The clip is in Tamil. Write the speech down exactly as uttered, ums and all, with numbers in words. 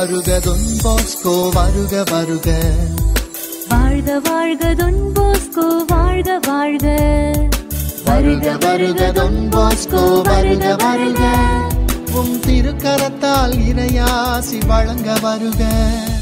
வருக Don Bosco வருக வருக வாழ்க வாழ்க Don Bosco வாழ்க வாழ்க வருக வருக Don Bosco வருக வருக உம் திருக்கரத்தால் இறையாசி வழங்க வருக